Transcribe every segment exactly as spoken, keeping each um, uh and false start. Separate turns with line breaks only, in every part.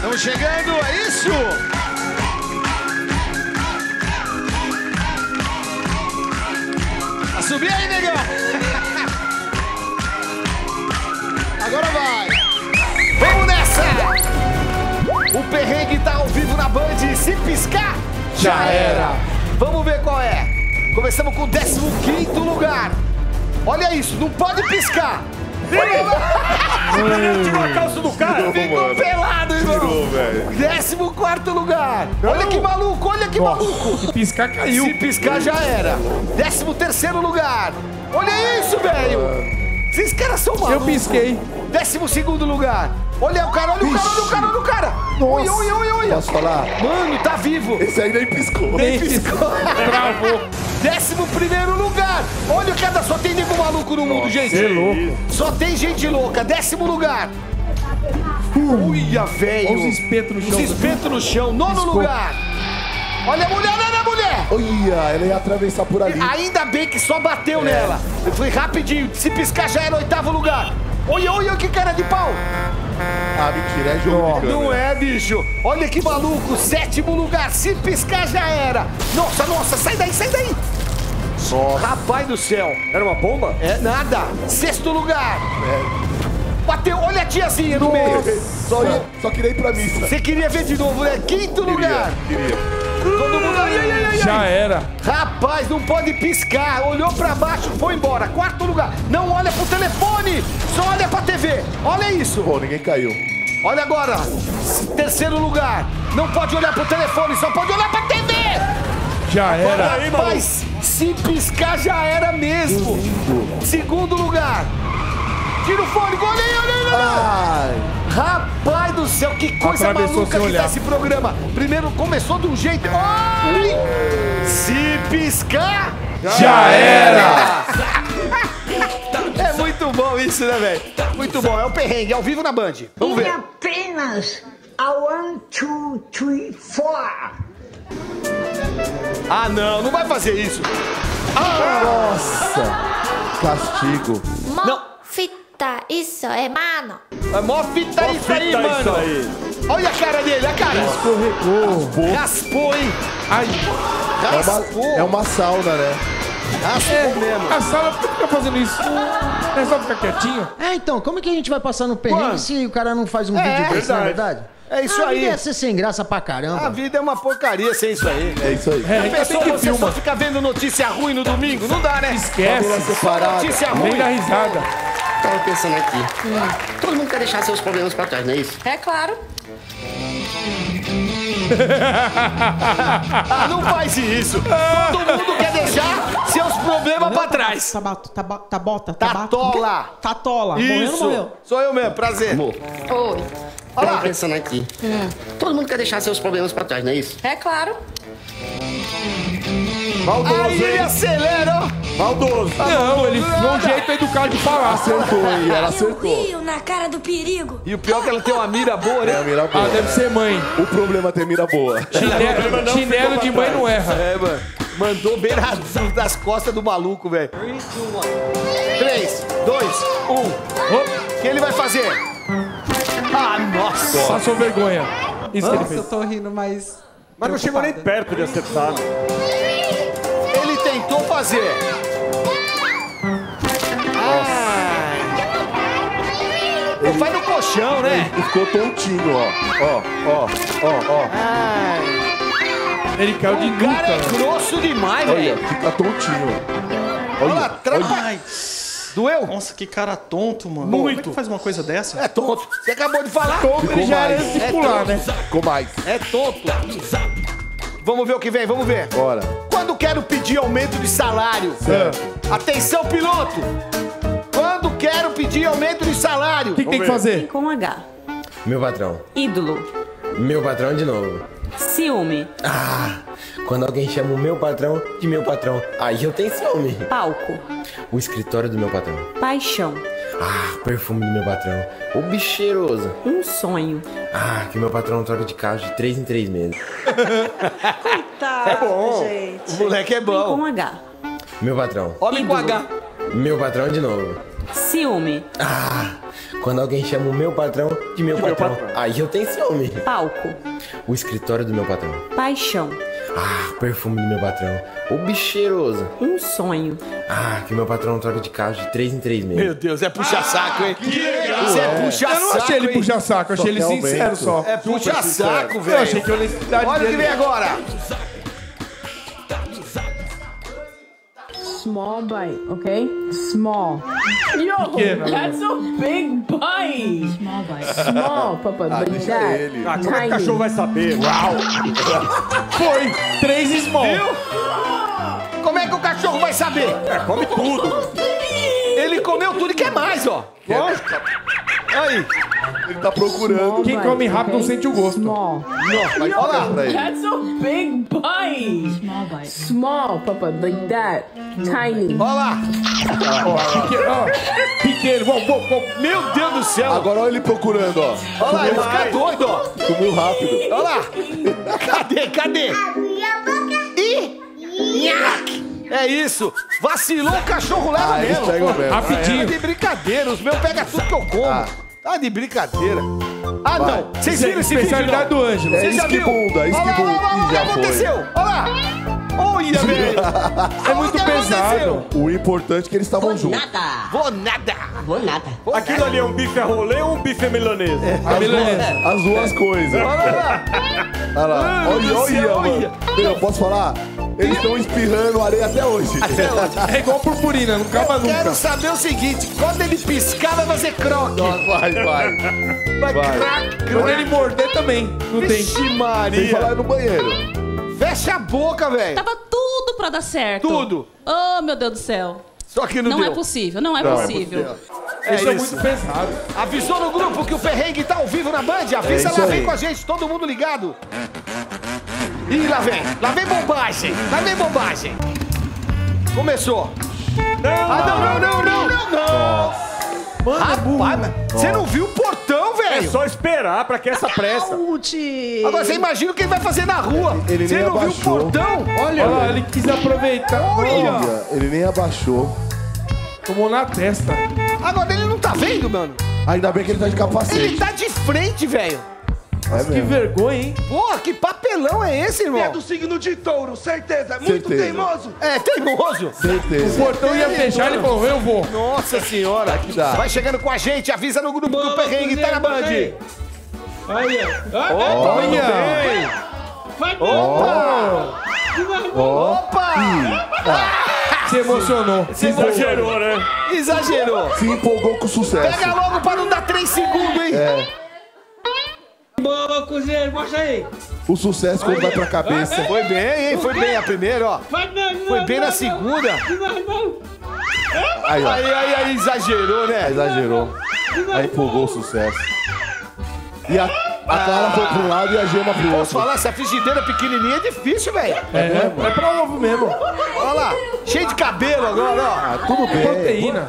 Estamos chegando, é isso? A subir aí, negão. Agora vai. Vamos nessa. O perrengue tá ao vivo na Band. Se piscar, já era. Vamos ver qual é. Começamos com o décimo quinto lugar. Olha isso, não pode piscar.
Você tirou a calça do cara?
Ficou pelado, irmão.
Tirou, velho.
décimo quarto lugar. Olha que maluco, olha que maluco.
Se piscar, caiu.
Se piscar, já era. décimo terceiro lugar. Olha isso, velho. Esses caras são malucos.
Eu pisquei.
décimo segundo lugar. Olha o cara, olha o cara, olha o cara, olha o cara. Oi, oi, oi, oi.
Posso falar?
Mano, tá vivo.
Esse aí nem piscou.
Nem piscou. Travou. Décimo primeiro lugar. Olha o cara, só tem nego maluco no mundo, gente.
Você é louco.
Só tem gente louca. Décimo lugar. Uia, velho.
Olha os espetos no chão.
Os espetos no chão. Nono
Piscou.
lugar. Olha a mulher, olha a mulher.
Olha, ela ia atravessar por ali.
Ainda bem que só bateu
É.
nela. Foi rapidinho. Se piscar, já era oitavo lugar. Olha, olha que cara de pau.
Ah, mentira, é jogo de câmera.
Não é, bicho. Olha que maluco. Sétimo lugar. Se piscar, já era. Nossa, nossa. Sai daí, sai daí.
Nossa.
Rapaz do céu.
Era uma bomba?
É nada. Sexto lugar. Bateu. Olha a tiazinha no meio.
Só, ia, só queria ir pra missa.
Você queria ver de novo, né? Quinto lugar.
Queria.
Todo mundo. Ai, ai, ai, ai,
Já
ai.
era.
Rapaz, não pode piscar. Olhou pra baixo, foi embora. Quarto lugar. Não olha pro telefone. Só olha pra T V. Olha isso.
Pô, ninguém caiu.
Olha agora. Terceiro lugar. Não pode olhar pro telefone, só pode olhar pra T V.
Já era.
Aí, maluco.
Rapaz, se piscar já era mesmo. Segundo lugar. Tira o fone. Olha aí, olha aí, olha aí.
Ai.
Rapaz do céu, que coisa
Atravessou
maluca
sem
que
olhar.
tá esse programa. Primeiro começou de um jeito. Ai! Se piscar,
Já era.
É muito bom isso, né, velho? Muito bom. É o perrengue, ao vivo na Band. Vamos
Em
ver.
apenas a one, two, three, four.
Ah, não, não vai fazer isso.
Nossa. Castigo.
Não.
Fita, isso é mano.
É mó fita isso aí,
Fita
mano.
isso aí.
Olha a cara dele, a cara.
Escorregou.
Raspou, hein?
Ai,
É
Raspou.
uma, é uma sauna, né?
Raspou mesmo.
a sala por que fica fazendo isso? É só ficar quietinho?
É, então, como é que a gente vai passar no perrengue
Mano.
se o cara não faz um
É,
vídeo desse, não é
verdade.
verdade?
É isso
a
aí.
vida ia ser sem graça pra caramba.
A vida é uma porcaria sem isso aí.
É isso aí.
É,
A
ainda
pessoa,
bem que
você só
filma.
fica vendo notícia ruim no domingo? Não dá, né?
Esquece.
Separada.
Notícia ruim.
Nem dá risada.
Tava pensando aqui. Todo mundo quer deixar seus problemas pra trás, não é isso?
É claro.
Ah, não faz isso. Todo mundo quer deixar seus problemas pra trás.
Tabato, taba, tabota, tabato.
Tatola.
Tatola. Morreu ou não morreu?
Isso. Sou eu mesmo, prazer.
Amor,
Oi.
Olha
tava
lá.
pensando aqui. Todo mundo quer deixar seus problemas pra trás, não é isso?
É claro.
Maldoso,
Aí ele
hein?
acelera, ó.
Maldoso.
Não, ele foi um jeito educado de falar.
Acertou, hein? Ela acertou.
Rio na cara do perigo.
E o pior é que ela tem uma mira boa,
É a
né?
mira
Ah,
boa.
deve ser mãe.
O problema é ter mira boa.
Chinelo, chinelo de mãe não erra.
É, mano. Mandou bem nas, das costas do maluco, velho. três, dois, um. O que ele vai fazer? Ah, nossa.
Passou vergonha. Isso que ele
Nossa, eu
fez.
tô rindo, mas...
Mas não chegou nem
preocupada.
perto de acertar.
Ele tentou fazer. Ai. Pô, vai no colchão, né?
Ele ficou tontinho, ó. Ó, ó, ó, ó.
Ai.
Ele caiu de
O cara
nuca,
é
né?
grosso demais,
Olha,
velho.
fica tontinho, ó.
Olha lá
Olha,
atrás.
Ai,
Doeu?
nossa, que cara tonto, mano.
Muito.
Como é que faz uma coisa dessa?
É tonto. Você acabou de falar.
Ele já era
mais.
de pular, né?
ficou mais.
É tonto. Vamos ver o que vem, vamos ver.
Bora.
Quando quero pedir aumento de salário.
Certo.
Atenção, piloto. Quando quero pedir aumento de salário.
O que, que tem que fazer?
Com H.
Meu patrão.
Ídolo.
Meu patrão de novo.
Ciúme.
Ah, quando alguém chama o meu patrão de meu patrão, aí eu tenho ciúme.
Palco.
O escritório do meu patrão.
Paixão.
Ah, perfume do meu patrão. O bicho cheiroso.
Um sonho.
Ah, que meu patrão troca de carro de três em três meses.
Coitado,
É bom.
gente.
O moleque é bom.
Com H.
Meu patrão.
Homem com
Ídolo.
H.
Meu patrão de novo.
Ciúme.
Ah, Quando alguém chama o meu patrão de meu,
De
patrão.
meu patrão.
Aí eu tenho ciúme.
Palco.
O escritório do meu patrão.
Paixão.
Ah, o perfume do meu patrão. O bicho cheiroso.
Um sonho.
Ah, que meu patrão troca de carro de três em três meses.
Meu Deus, é puxa-saco, hein?
Que legal.
Isso é puxa-saco.
Eu não achei ele
hein?
puxa-saco, eu achei ele
Só que
sincero
aumento.
só.
É puxa-saco,
Eu
velho.
achei que a honestidade
Olha o que
dele...
vem agora.
Small bite, okay? Small. Yo,
Pequeno.
that's a big bite. Small bite. Small, Papa,
Ah,
but
deixa
that
ele.
Ah, como é que o
tiny.
cachorro vai saber? Uau!
Foi! Três small.
Como é que o cachorro vai saber?
É, come tudo.
Ele comeu tudo e quer mais, ó. Aí.
Ele tá procurando.
Quem come rápido não
okay?
sente o gosto.
Small.
Vai
Olha lá.
ficar pra ele.
That's a big bite. Small bite. Small, Papa, like that. Tiny.
Olha lá.
Ó, pequeno, ó. Pequeno, vamos, vamos, vamos.
Meu Deus do céu.
Agora olha ele procurando, ó.
Olha lá, ele fica doido, ó.
Sumiu rápido.
Olha lá. Cadê, cadê? Ih! Nhaque. É isso. Vacilou, o cachorro leva
Ah, eles
mesmo.
pegam mesmo.
Tá
Rapidinho.
de brincadeira. Os meus pegam tudo que eu como.
Ah.
Tá de brincadeira. Ah, não. Vocês viram esse vídeo?
Especialidade
não?
do Ângelo.
É
Você já viu?
esquibunda, esquibunda.
Olha lá, olha lá, olha lá,
Ih, já
o que
foi.
aconteceu? Olha lá. Olha, velho.
É muito
Olha o que
pesado.
aconteceu.
O importante é que eles estavam juntos.
Vou nada.
Vou nada.
Vou
Aquilo
nada.
ali é um bife a rolê ou um bife a milanesa?
A milanesa.
As duas coisas.
Olha lá.
Olha lá.
Meu
Olha,
Deus do céu,
olha,
olha.
mano. Eu posso falar? Eles estão espirrando areia até hoje.
Até hoje.
É igual purpurina, não acaba nunca.
Quero saber o seguinte, quando ele piscar, vai fazer croque.
Vai, vai.
Vai
vai.
crack,
Quando ele morder também, não tem.
Vixe
Sem
Maria.
falar no banheiro.
Fecha a boca, velho.
Tava tudo pra dar certo.
Tudo.
Oh, meu Deus do céu.
Só que não,
Não
deu.
é possível, não é
Não, é
possível.
É
Isso é
isso.
muito pesado.
Avisou no grupo que o perrengue tá ao vivo na Band. Avisa
É isso
lá, vem
aí.
com a gente, todo mundo ligado. Ih, lá vem. Lá vem bombagem. Lá vem bombagem. Começou. Ah, não, não, não, não, não, não. Rapaz, mas você não viu o portão,
É
velho?
só esperar pra que essa pressa.
Agora você imagina o que ele vai fazer na rua.
Ele
Você
nem
não viu o
abaixou.
portão?
Olha lá, ele quis aproveitar. Olha.
Olha, ele nem abaixou.
Tomou na testa.
Agora ele não tá vendo, mano.
Ainda bem que ele tá de
Ele
capacete.
tá de frente, velho.
É
Que
mesmo.
vergonha, hein?
Porra, que papelão é esse, irmão?
signo de touro, certeza.
Certeza.
É, teimoso.
O
Certeza.
portão ia fechar, ele falou, eu vou.
Nossa senhora.
que dá.
Vai chegando com a gente, avisa no grupo do Perrengue, tá na Band.
Olha.
Opa!
Se emocionou.
Se
Exagerou, né?
Exagerou.
Se empolgou com o sucesso.
Pega logo pra não dar três segundos, hein?
É.
Boa, cozinheiro, mostra aí.
O sucesso quando vai pra cabeça.
Foi bem, hein? Foi bem a primeira, ó. Foi bem na segunda.
Aí, ó.
Aí, aí, aí, exagerou, né?
Exagerou. Aí empolgou o sucesso. E a, a Clara foi pra um lado e a Gema pro
Posso
outro.
falar, essa frigideira pequenininha é difícil, velho.
É, é pra ovo mesmo.
Olha lá, cheio de cabelo agora, ó.
Ah, tudo bem.
Proteína.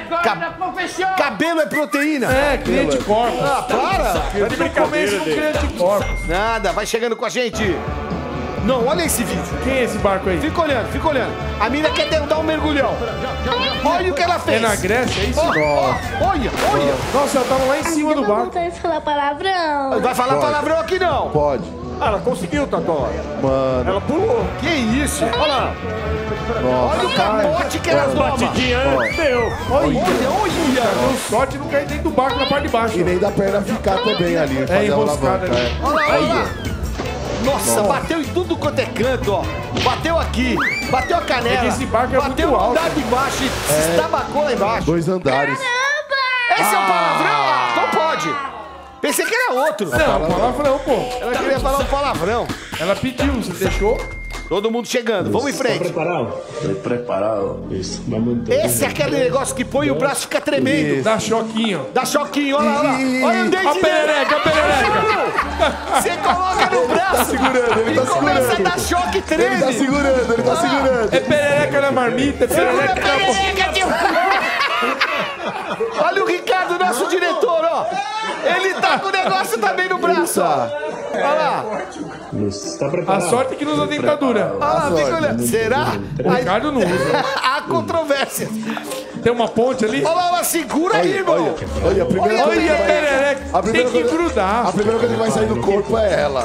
Ca- Cabelo é proteína.
É, cria de corpos.
Ah, para.
Ele não come isso, não cria de corpos.
Nada, vai chegando com a gente. Não, olha esse vídeo.
Quem é esse barco aí?
Fica olhando, fica olhando. A mina quer dar um mergulhão. Olha o que ela
É
fez.
na Grécia, é isso?
Ó, ó, olha, olha.
Nossa, eu tava lá em cima do barco.
Vontade de falar palavrão.
Não vai falar
Pode.
palavrão aqui, não.
Pode.
Ah, ela conseguiu, Tató.
Mano,
Ela pulou.
Que isso?
Olha lá.
Olha o capote que ela toma.
Batidinha, deu.
Olha, olha.
Deu sorte de não cair dentro do barco na parte de baixo.
e nem da perna ficar também ali. Fazer a
emboscada
alavanca.
ali.
É.
Olha lá, olha lá. Nossa, bateu em tudo quanto é canto, ó. Bateu aqui, bateu a canela.
É que esse barco é
bateu
muito
o andar
alto.
de baixo e se estabacou lá embaixo.
Dois andares.
Esse é o palavrão? Ah, então pode. Pensei que era outro.
Não, palavrão, pô.
Ela queria falar um palavrão.
Ela pediu, você deixou?
Todo mundo chegando, vamos em frente.
preparado? Estou preparado. Isso. Vamos então.
Esse é aquele negócio que põe o braço e fica tremendo.
Dá choquinho.
Dá choquinho, olha lá, olha lá. Olha o dente
A perereca, a perereca.
Você coloca no braço
Tá segurando, ele
e
tá
começa
segurando.
a dar choque, treme.
Ele tá segurando, ele tá segurando.
É perereca na marmita, é
Segura a
perereca na boca.
perereca, tio. Olha o Ricardo, nosso diretor, ó. Ele tá com o negócio também no braço, ó. Olha lá.
Você tá
A
preparado?
sorte é que não usa dentadura.
Olha lá, fica olhando. Será?
O Ricardo não usa.
Há controvérsias.
Tem uma ponte ali?
Olha lá, olha lá, segura aí, irmão.
Olha, a primeira
Olha,
coisa que
Olha,
vai-
perereca.
a
Tem
primeira
que
coisa-
grudar.
A primeira coisa que vai sair do corpo é ela.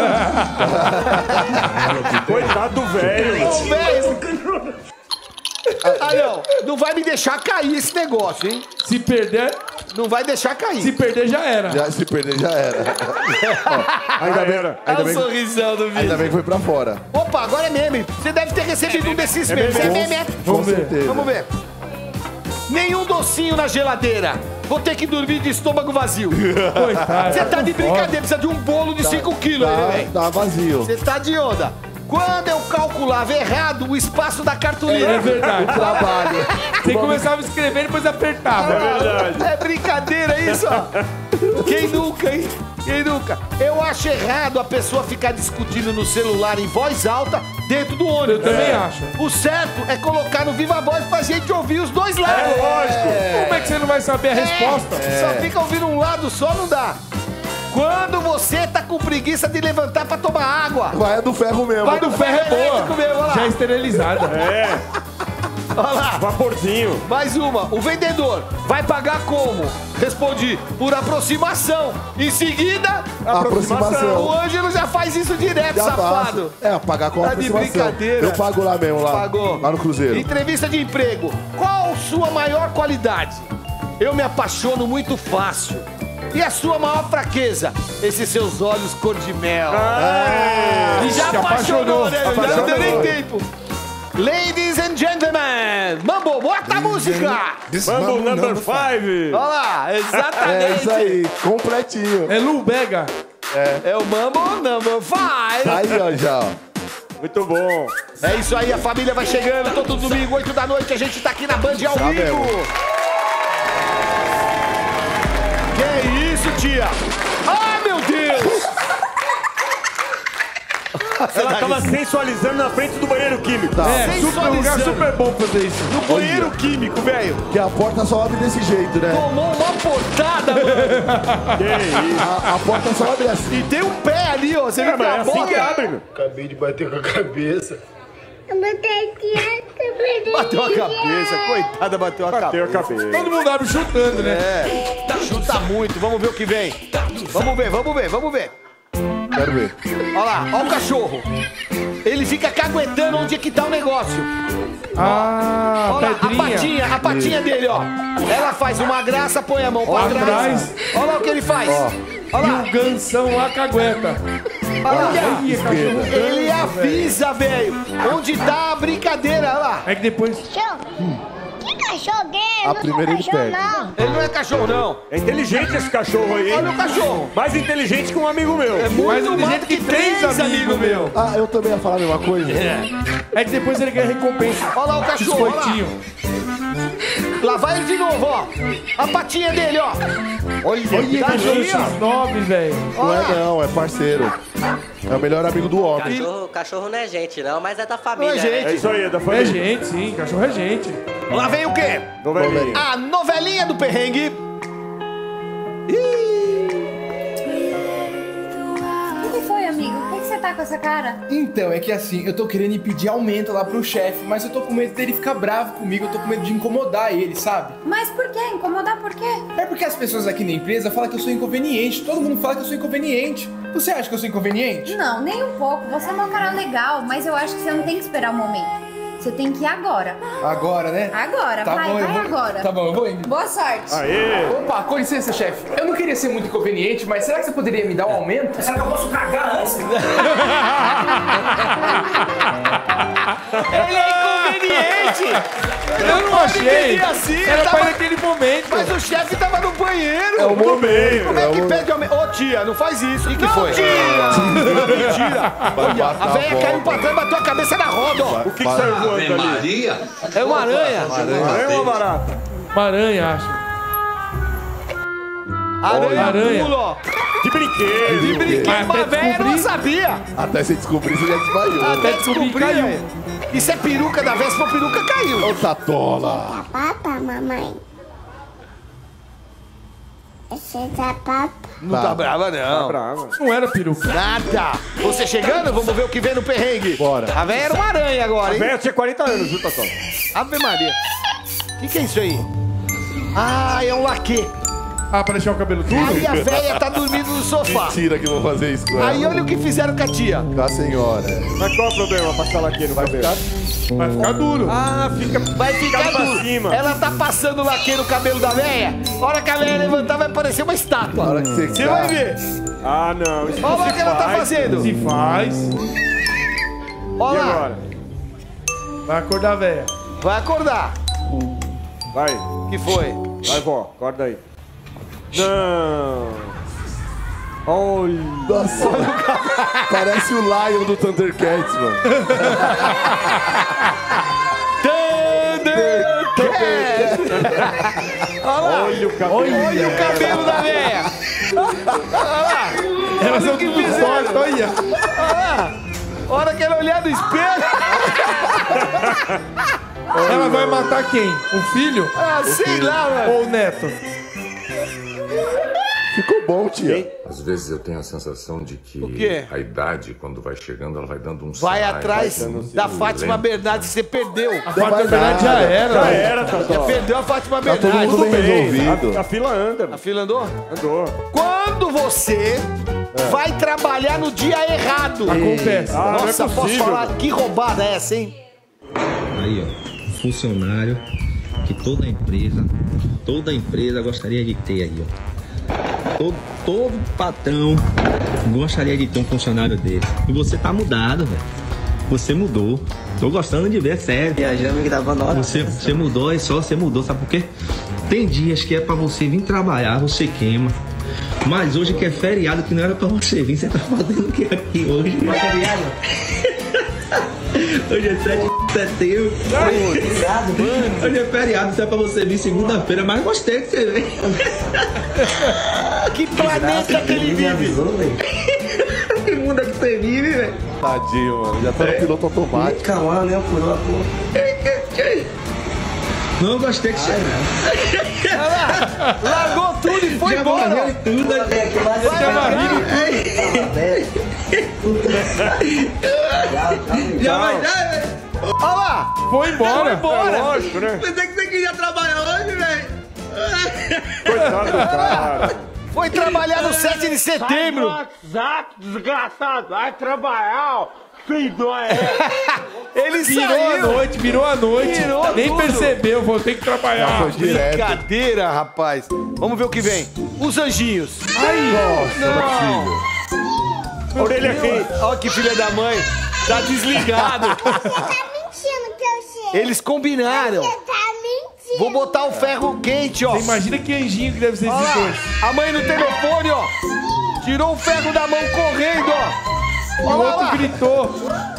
Coitado do velho.
Ô, velho. Ah, não. Não vai me deixar cair esse negócio, hein?
Se perder,
Não vai deixar cair.
se perder já era.
Já, se perder, já era. Ó, ainda bem,
era.
É
ainda
o
bem, que-
sorrisão do vídeo.
ainda bem que foi pra fora.
Opa, agora é meme. Você deve ter recebido um desses memes. É meme, é?
Com
Vamos ver.
certeza.
Vamos ver. Nenhum docinho na geladeira. Vou ter que dormir de estômago vazio.
Coitado.
Você tá de brincadeira, precisa de um bolo de cinco quilos,
Tá,
velho.
tá vazio.
Você tá de onda. Quando eu calculava errado o espaço da cartolina.
É verdade.
Trabalho.
Você começava a escrever e depois apertava.
É verdade.
É brincadeira isso, ó. Quem nunca, hein? Quem nunca? Eu acho errado a pessoa ficar discutindo no celular em voz alta dentro do ônibus.
Eu também acho.
O certo é colocar no Viva Voz pra gente ouvir os dois lados.
É lógico.
Como é que você não vai saber a resposta?
Só fica ouvindo um lado só, não dá. Quando você tá com preguiça de levantar pra tomar água.
Vai a do ferro mesmo.
Vai do ferro é
elétrico
boa.
mesmo, olha lá.
Já esterilizada.
É,
Olha lá.
vaporzinho.
Mais uma. O vendedor vai pagar como? Respondi, por aproximação. Em seguida,
Aproximação.
o Ângelo já faz isso direto,
Já
safado.
faço. É, pagar com
Tá de
aproximação.
brincadeira.
Eu pago lá mesmo, lá.
Pagou.
Lá no Cruzeiro.
Entrevista de emprego. Qual sua maior qualidade? Eu me apaixono muito fácil. E a sua maior fraqueza? Esses seus olhos cor de mel.
Ah,
E já
se
apaixonou,
apaixonou.
né? Já não deu nem
Apaixonou.
tempo. Ladies and gentlemen, Mambo, bota a música!
Mambo number five.
Olha lá, exatamente.
É isso aí, completinho.
É Lu Bega.
É o Mambo number five.
Tá aí, ó, já, ó.
Muito bom.
É isso aí, a família vai chegando todo domingo, oito da noite, a gente tá aqui na Band ao
Já
vivo.
mesmo.
Que isso, tia? Ai, meu Deus!
Ela tava sensualizando na frente do banheiro químico.
Tá.
É, super, um lugar
Sensualizando.
super bom pra fazer isso.
No banheiro químico, velho.
Que a porta só abre desse jeito, né?
Tomou uma portada, mano.
Que isso.
A, a porta só abre assim.
E tem um pé ali, ó. Você
É,
viu que
mas é
a
assim
bola...
que abre, meu.
Acabei de bater com a cabeça.
Bateu a cabeça, coitada, bateu a
Bateu a
cabeça.
cabeça.
Todo mundo abre chutando, né?
É, chuta muito, vamos ver o que vem. Vamos ver, vamos ver, vamos ver.
Quero ver.
Olha lá, olha o cachorro. Ele fica caguetando onde é que tá o negócio.
Ah,
Olha lá, a
pedrinha.
patinha, a patinha dele, ó. Ela faz uma graça, põe a mão pra
Ó,
trás.
atrás.
Olha lá o que ele faz. Olha
E
lá,
o gansão lá cagueta.
olha lá.
Ih, cachorro
Ele
ganso, velho.
avisa, velho, onde tá a brincadeira, olha lá.
É que depois...
Que cachorro é?
A
Não sou
primeira ele
cachorro,
perde.
não.
Ele não é cachorro, não.
É inteligente esse cachorro aí,
Olha o
hein?
cachorro.
Mais inteligente que um amigo meu.
É muito
Mais
mais
inteligente
que
que
três
três
amigos
amigos
meu.
Ah, eu também ia falar a mesma coisa.
É que depois ele ganha recompensa.
Olha lá o cachorro, olha lá.
Biscoitinho.
Lá vai ele de novo, ó. A patinha dele, ó. Olha,
Olha,
tá
cachorro
ali, ó.
X nove, velho.
Não é não, é parceiro. É o melhor amigo do homem.
Cachorro, cachorro não é gente, não, mas é da família,
Não é gente.
É isso aí, é da
É
família.
gente, sim. Cachorro é gente.
Lá vem o quê?
Novelinha.
A novelinha do perrengue.
O que foi, amigo? Por que você tá com essa cara?
Então, é que assim, eu tô querendo pedir aumento lá pro chefe, mas eu tô com medo dele ficar bravo comigo, eu tô com medo de incomodar ele, sabe?
Mas por quê? Incomodar por quê?
É porque as pessoas aqui na empresa falam que eu sou inconveniente, todo mundo fala que eu sou inconveniente. Você acha que eu sou inconveniente?
Não, nem um pouco. Você é um cara legal, mas eu acho que você não tem que esperar o momento. Você tem que ir agora.
Agora, né?
Agora,
Tá
vai,
bom, eu
vai
vou-
agora.
Tá bom, eu vou indo.
Boa sorte.
Aê!
Opa, com licença, chefe. Eu não queria ser muito inconveniente, mas será que você poderia me dar um aumento? Será que eu posso cagar antes?
Ele é inconveniente.
Eu não achei.
Ele assim,
Era
tava-
pra naquele momento.
Mas o chefe tava no banheiro.
É o momento.
Como é
é o
que
momento.
pede aumento? Ô, tia, não faz isso. O que,
que foi?
Tia! Mentira.
Vai
Olha,
matar
a velha
a
caiu
bola.
pra trás e bateu a cabeça na roda, ó.
O que, que saiu voando ali?
Maria?
É uma aranha.
Aranha ou uma barata?
Uma aranha, acho.
Aranha,
Aranha.
pulo, ó.
De brinquedo.
De brinquedo,
Até
mas velha não
descobrir.
sabia.
Até você descobrir, você já desmaiou.
Até
descobrir,
descobrir,
caiu.
velho. Isso é peruca da véspera, a peruca caiu.
Ô, Tatola.
Papa, mamãe. Você tá papo?
Não tá brava, não.
Tá brava.
Não era peruca.
Nada. Você chegando? Vamos ver o que vem no perrengue.
Bora.
A véia era uma aranha agora,
A
hein?
velha tinha quarenta anos, viu, Totó?
Ave Maria. O que, que é isso aí? Ah, é um laque.
Ah, pra deixar o cabelo duro?
Aí a véia tá dormindo no sofá.
Mentira que eu vou fazer isso com ela.
Aí olha o que fizeram com a tia.
Com a senhora.
Mas qual é o problema? Passar laque no cabelo?
Vai ficar duro.
Ah, fica, vai ficar
Fica pra
duro.
cima.
Ela tá passando laque no cabelo da véia. A hora que a véia levantar vai parecer uma estátua.
A hora que você
Você
tá-
vai ver.
Ah, não. Isso
Olha
não
o
se
que ela tá
faz.
fazendo.
Se faz.
E
Olha lá.
agora?
Vai acordar, velha.
Vai acordar.
Vai.
O que foi?
Vai, vó. Acorda aí. Não. Olha.
Nossa, parece o Lion do Thundercats, mano.
Olha lá.
Olha o cabelo.
Olha o cabelo da véia. Olha lá.
Ela
Olha
saiu
o que
tudo
fizeram.
torto, olha.
Olha lá. A hora que ela olhar no espelho.
Ela vai matar quem? O filho?
Ah, sei lá, mano.
Ou o neto?
Ficou bom, tia.
Às vezes eu tenho a sensação de que
O quê?
a idade, quando vai chegando, ela vai dando um
Vai
sinais,
atrás
vai dando
da
um
Fátima
lento.
Bernardes, você perdeu.
A Fátima Bernardes já era.
Já era, Totó.
Já perdeu a Fátima
Tá todo
Bernardes.
mundo bem resolvido.
A, a fila anda.
A fila andou?
Andou.
Quando você vai trabalhar no dia errado.
Acontece.
Ah, não é
Nossa, posso
possível.
falar que roubada é essa, hein?
Aí, ó, um funcionário que toda empresa, toda empresa gostaria de ter aí, ó. Todo, todo patrão gostaria de ter um funcionário dele. E você tá mudado, velho. Você mudou. Tô gostando de ver, sério.
Viajando que tava nota.
Você, você mudou, é só você mudou, sabe por quê? Tem dias que é pra você vir trabalhar, você queima. Mas hoje que é feriado, que não era pra você vir, você tá fazendo o que aqui hoje?
Mas é feriado?
Hoje é sete de setembro. Hoje é feriado, isso é pra você vir segunda-feira, mas gostei que você veio.
Que planeta que ele vive?
Que mundo é que você vive, velho?
Tadinho, mano. Já tá no piloto automático.
Calma, né? Por
Não gostei que você
Olha lá, largou tudo e foi
já
embora.
varreu tudo, né?
Já varreu
Já vai dar, velho.
Olha lá.
Foi embora.
Foi embora.
É lógico, né?
Pensei que você queria trabalhar hoje, velho.
Coitado do cara.
Foi trabalhar no sete de setembro.
WhatsApp, desgraçado, vai trabalhar, filho é.
Ele
Virou a
saiu.
noite, virou a noite.
Virou
Nem
tudo.
percebeu, vou ter que trabalhar.
Foi direto.
Brincadeira, rapaz. Vamos ver o que vem. Os anjinhos.
Aí,
Não.
Orelha quente.
Olha que filha da mãe. Tá desligado.
Você tá mentindo que eu sei.
Eles combinaram.
Você tá mentindo.
Vou botar o ferro quente, ó.
Você imagina que anjinho que deve ser
Olha
esses
lá,
dois.
a mãe no telefone, ó. Tirou o ferro da mão correndo, ó.
E o
Olha
outro
lá.
gritou.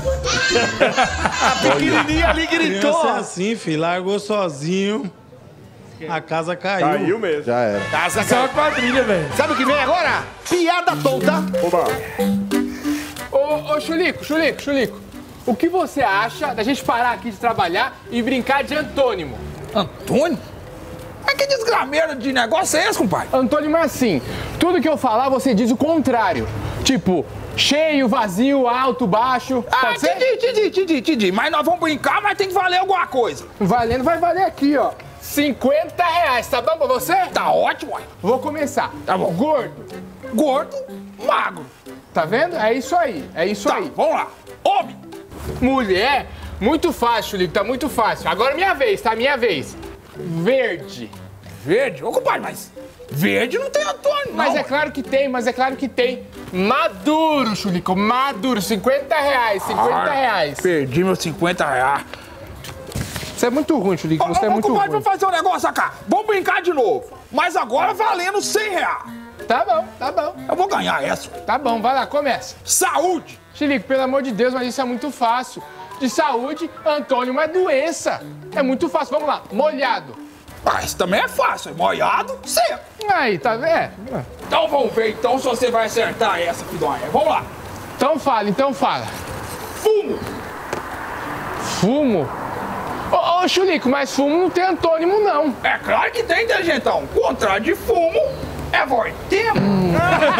A pequenininha ali gritou.
Criança é
ó.
assim, filho. Largou sozinho. A casa caiu.
Caiu mesmo.
Já era.
Casa
Isso é uma
caiu.
quadrilha, velho.
Sabe o que vem agora? Piada tonta.
Oba.
Ô, ô, Chulico, Chulico, Chulico. O que você acha da gente parar aqui de trabalhar e brincar de antônimo?
Antônimo? Mas que desgrameiro de negócio é esse, compadre?
Antônimo é assim. Tudo que eu falar, você diz o contrário. Tipo, cheio, vazio, alto, baixo.
Ah,
Pode ser?
entendi, entendi, entendi, entendi. Mas nós vamos brincar, mas tem que valer alguma coisa.
Valendo, vai valer aqui, ó. cinquenta reais, tá bom pra você?
Tá ótimo, ué.
Vou começar.
Tá bom.
Gordo.
Gordo, magro.
Tá vendo? É isso aí, é isso
Tá,
aí.
vamos lá. Homem.
Mulher, muito fácil, Lico, tá muito fácil. Agora é minha vez, tá? Minha vez. Verde.
Verde. Ô, compadre, mas verde não tem Antônio, não.
Mas é claro que tem, mas é claro que tem. Maduro, Chulico, maduro, cinquenta reais, cinquenta reais.
Perdi meus cinquenta reais.
Você é muito ruim, Chulico, você é
ô,
muito
compadre,
ruim.
vamos fazer um negócio cá. Vamos brincar de novo. Mas agora valendo cem reais.
Tá bom, tá bom.
Eu vou ganhar essa.
Tá bom, vai lá, começa.
Saúde.
Chilico, pelo amor de Deus, mas isso é muito fácil. De saúde, Antônio é doença. É muito fácil, vamos lá, molhado.
Ah, isso também é fácil, molhado, seco.
Aí, tá vendo?
Então vamos ver então se você vai acertar essa, Pidonha. Vamos lá.
Então fala, então fala.
Fumo.
Fumo? Ô, ô, Chulico, mas fumo não tem antônimo, não.
É claro que tem, inteligentão. Contrário de fumo, É Voitemo?
Hum.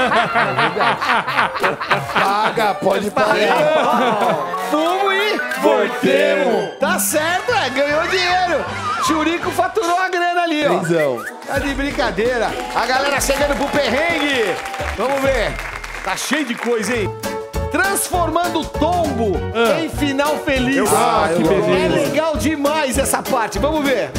Paga, pode pagar.
Fumo e
Voitemo.
Tá certo, é, ganhou dinheiro. Churico faturou a grana ali, ó.
Benzão.
Tá de brincadeira. A galera chegando pro perrengue. Vamos ver. Tá cheio de coisa, hein? Transformando o tombo ah. em final feliz.
Ah, que beleza.
É legal demais essa parte. Vamos ver.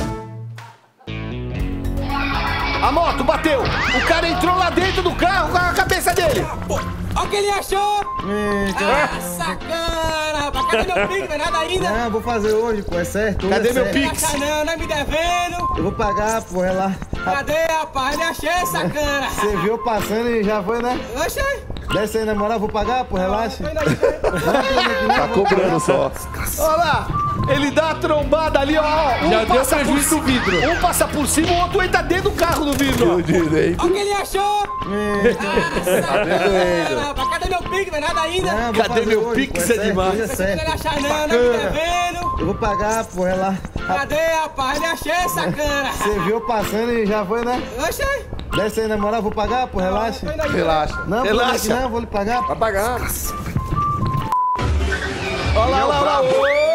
A moto bateu. O cara entrou lá dentro do carro com a cabeça dele.
Olha o que ele achou. Ah, sacana, rapaz. Cadê meu pix? Não é nada ainda.
Não, vou fazer hoje, pô. É certo.
Cadê
é
meu
certo.
pix?
Não, não, não é me devendo.
Eu vou pagar, pô. É lá.
Cadê, rapaz? Me achei, sacana.
Você viu passando e já foi, né?
Oxe.
Desce aí, na moral. Vou pagar, pô. Relaxa.
Tá cobrando só.
Olha lá. Ele dá a trombada ali, ó. Um
Já deu
passa por
prejuízo do vidro.
Um passa por cima, o outro entra dentro do carro do vidro.
Olha o que ele achou. Ah, sacana, rapaz. Cadê meu pix? Não é nada ainda.
Não,
Cadê meu
hoje,
pix?
pô,
É demais.
É certo.
Ele achar, não, não é me devendo.
Eu vou pagar, pô. É lá.
Cadê, rapaz? Me achei, sacana.
Você viu passando e já foi, né?
Oxe.
Desce aí, na moral. Vou pagar, pô. Relaxa.
Relaxa.
Não,
Relaxa.
Não, vou lhe pagar.
Vai pagar.
Olha lá, olha lá, olha lá.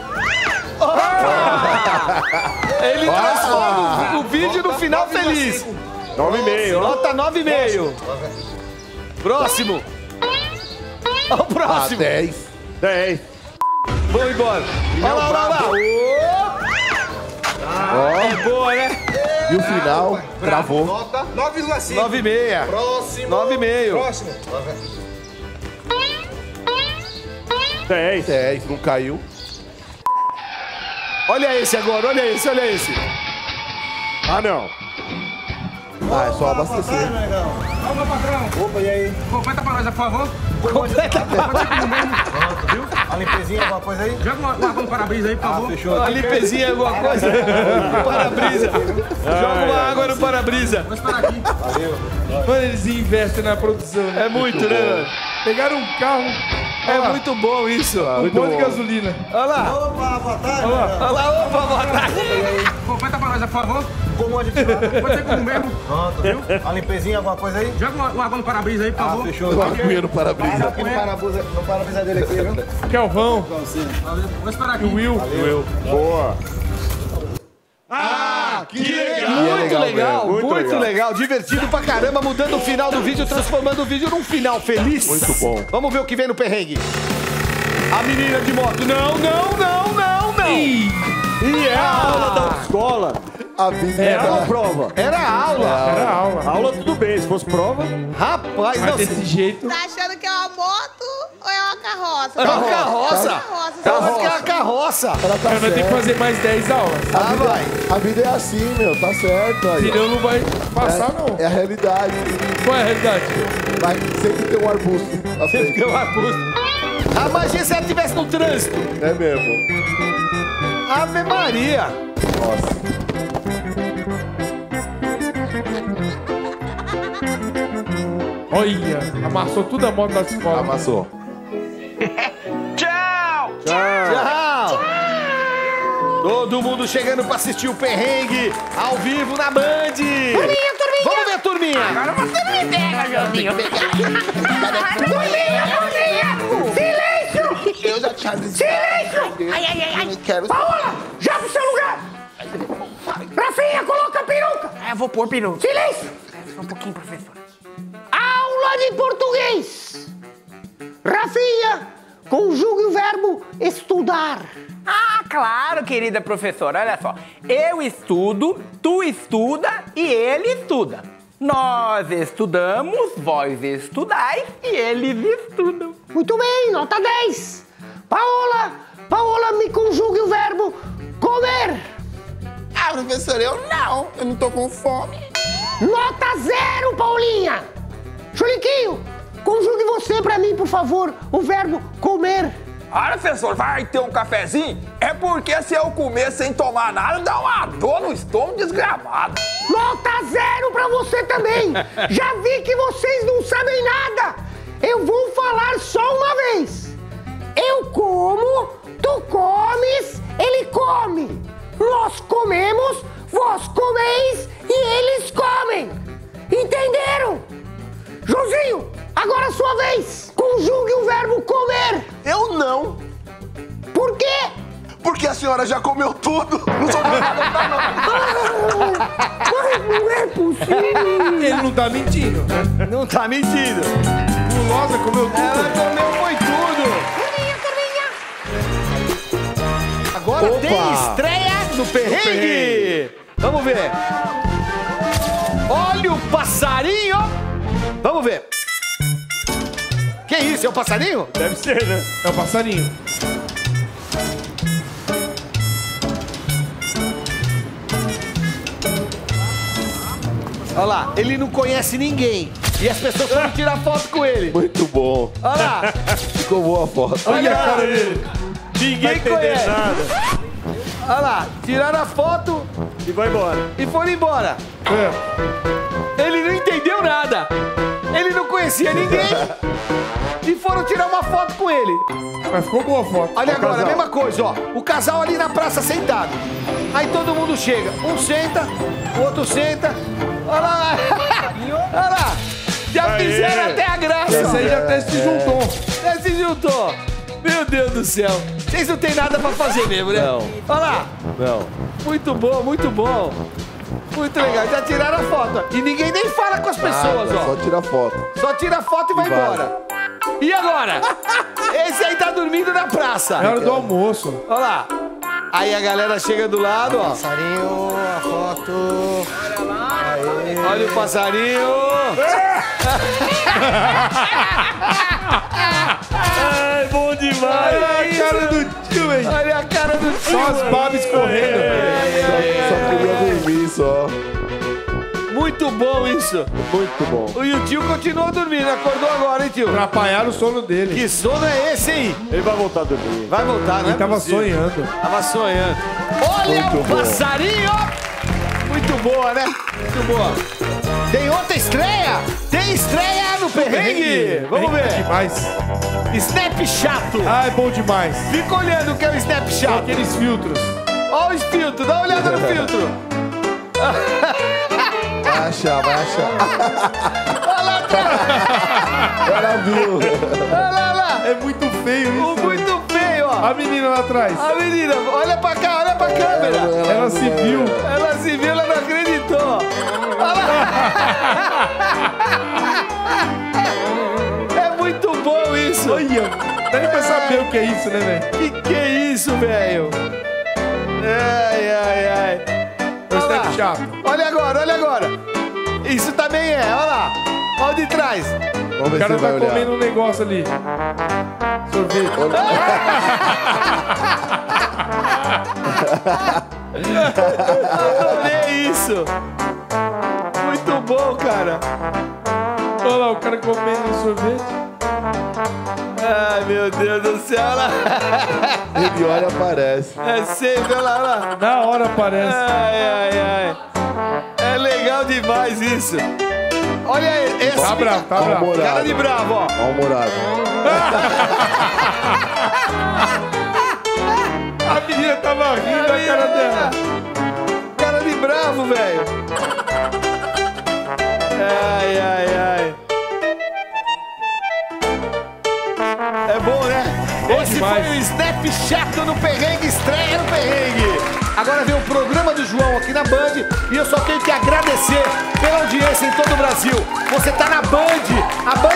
Ele transforma o vídeo no final feliz.
nove e meio, ó.
Nota nove e meio. Próximo. Olha o próximo.
Ah, dez.
dez.
Vamos embora. Olha lá, olha lá.
Ó.
Boa, né?
E o final, travou.
Nota nove vírgula cinco.
nove e meio.
Próximo.
nove e meio.
Próximo.
dez.
dez, não caiu.
Olha esse agora, olha esse, olha esse.
Ah, não.
Ah, é só abastecer.
Ô, meu patrão.
Opa, e aí?
Completa pra nós, por favor.
Completa pra
Pronto, viu? A limpezinha, alguma coisa aí?
Joga uma água no para-brisa aí, por favor.
Ah, fechou.
A limpezinha, alguma coisa? No para-brisa. Joga uma água no para-brisa.
Vou esperar aqui.
Valeu.
Mano, eles investem na produção, né?
É muito, né?
Pegaram um carro.
É muito bom isso.
Um pão de gasolina.
Olha lá.
Opa, boa tarde.
Olha lá.
Olha lá, opa, boa tarde.
Completa pra nós, por favor.
Como onde tirar?
Pode ser como mesmo.
Pronto, viu? A limpezinha, alguma coisa aí?
Joga uma, uma água no para-brisa aí, por
Ah,
favor.
fechou.
Uma aguinha no para-brisa.
Aqui no para-brisa no para-brisa dele aqui, viu?
Kelvão.
Vou esperar aqui.
E o Will.
Will. Boa.
Ah, que legal.
E é
Muito
legal
legal,
mesmo,
muito,
muito
legal.
legal.
Divertido pra caramba, mudando o final do vídeo, transformando o vídeo num final feliz.
Muito bom.
Vamos ver o que vem no perrengue. A menina de moto. Não, não, não, não, não.
E é a aula da autoescola.
A vida
Era
tá-
uma prova.
Era aula.
Era aula.
Aula tudo bem, se fosse prova.
Rapaz,
Mas
não.
desse jeito.
Tá achando que é uma moto ou é uma carroça?
É uma carroça.
Carroça.
Carroça. É uma carroça.
Ela tá
Cara, vai ter que
certa.
fazer mais dez aulas.
A
Ah,
vida,
vai.
a vida é assim, meu, tá certo. Aí, ó.
Senão não vai passar, não.
É a realidade.
Qual é a realidade?
Vai sempre ter um arbusto. à frente.
Deu uma custa. Ah, imagina se ela estivesse no trânsito.
É mesmo.
Ave Maria.
Nossa.
Olha, amassou tudo a moto da escola.
Amassou.
Tchau.
Tchau. Todo mundo chegando pra assistir o perrengue ao vivo na Band.
Turminha, turminha.
Vamos ver a turminha.
Agora você me pega, meu amigo.
Turminha, turminha. Silêncio.
Eu já tinha dito.
Silêncio. Ai, ai, ai, ai.
Quero...
Paola, já pro seu lugar. Rafinha, coloca a peruca.
Eu vou pôr peru.
Silêncio.
Só um pouquinho, professor.
Aula de português. Rafinha, conjugue o verbo estudar.
Ah, claro, querida professora. Olha só. Eu estudo, tu estuda e ele estuda. Nós estudamos, vós estudais e eles estudam.
Muito bem, nota dez. Paola, Paola, me conjugue o verbo comer.
Ah, professor, eu não. Eu não tô com fome.
Nota zero, Paulinha. Chuliquinho, conjugue você pra mim, por favor, o verbo comer.
Ah, professor, vai ter um cafezinho? É porque se eu comer sem tomar nada, dá uma dor no estômago desgramada.
Nota zero pra você também. Já vi que vocês não sabem nada. Eu vou falar só uma vez. Eu como, tu comes, ele come. Nós comemos, vós comeis e eles comem. Entenderam? Agora é sua vez. Conjugue o verbo comer.
Eu não.
Por quê?
Porque a senhora já comeu tudo. Não sou nada, não.
Mas não é possível.
Ele não tá mentindo.
Não tá mentindo.
Gulosa comeu tudo.
Ela comeu foi tudo. Agora
Opa.
tem estreia no perrengue. no perrengue. Vamos ver. Olha o passarinho. Vamos ver. Que isso? É um passarinho?
Deve ser, né?
É o passarinho.
Olha lá, ele não conhece ninguém. E as pessoas foram tirar foto com ele.
Muito bom.
Olha lá.
Ficou boa a foto.
Olha
a cara dele.
Ninguém conhece. Nada. Olha lá, tiraram a foto
e vai embora.
E foram embora. É. Ele não entendeu nada. Ele não conhecia ninguém. E foram tirar uma foto com ele.
Mas ficou boa a foto.
Olha
o
agora,
casal.
a mesma coisa, ó. O casal ali na praça sentado. Aí todo mundo chega. Um senta, o outro senta. Olha lá. Olha lá. Já
Aê.
fizeram até a graça.
Esse aí já até se juntou.
Até se juntou. Meu Deus do céu. Vocês não tem nada pra fazer mesmo, né?
Não.
Olha lá.
Não.
Muito bom, muito bom. Muito legal. Já tiraram a foto. E ninguém nem fala com as pessoas,
Ah,
ó.
só tira foto.
Só tira a foto e vai,
E vai.
embora. E agora? Esse aí tá dormindo na praça.
É hora do almoço.
Olha lá. Aí a galera chega do lado, ó.
Passarinho, a foto. Aê.
Olha o passarinho.
Ai, bom demais.
Olha
a cara do tio, hein?
Olha a cara do tio.
Só as babas correndo.
Só, só queria dormir, só.
Muito bom isso.
Muito bom.
E o tio continuou dormindo. Acordou agora, hein, tio?
Atrapalharam o sono dele.
Que sono é esse, hein?
Ele vai voltar a dormir.
Vai voltar, né?
Ele tava sonhando.
Tava sonhando. Olha
Muito
o
bom.
passarinho. Muito boa, né? Muito boa. Tem outra estreia. Tem estreia no perrengue. Vamos ver.
Demais.
Snap chato.
Ah, é bom demais.
Fica olhando o que é o snap
São
chato.
aqueles filtros.
Olha os filtros. Dá uma olhada no filtro.
Vai achar, vai achar.
Olha lá atrás.
Ela viu.
Olha lá, olha lá.
É muito feio isso.
O muito feio, ó.
A menina lá atrás.
A menina, olha pra cá, olha pra câmera.
Ela, ela,
Ela se viu.
Ela se viu, ela não acreditou. Olha lá. É muito bom isso.
Olha, dá nem pra saber o que é isso, né, velho?
Que que é isso, velho? Ai, ai, ai.
O step chato.
Olha agora, olha agora. Isso também é, olha lá. Olha o de trás.
Vamos
O
ver
cara
se
tá
vai olhar.
comendo um negócio ali. Sorvete.
Adorei isso. Muito bom, cara.
Olha lá, o cara comendo um sorvete.
Ai, meu Deus do céu. Olha lá.
Ele olha, aparece.
É sempre, olha lá, olha lá.
Na hora aparece.
Ai, ai, ai. É legal demais isso. Olha aí, esse
Tá bravo, tá bravo.
Mal-humorado.
cara de bravo, ó.
Mal-humorado.
A menina tava rindo da cara dela.
Cara de bravo, velho. Ai, ai, ai. É bom, né?
Bom
Esse
demais.
foi o Snap Chato no Perrengue, estreia no Perrengue. Agora vem o programa do João aqui na Band e eu só tenho que agradecer pela audiência em todo o Brasil. Você tá na Band, a Band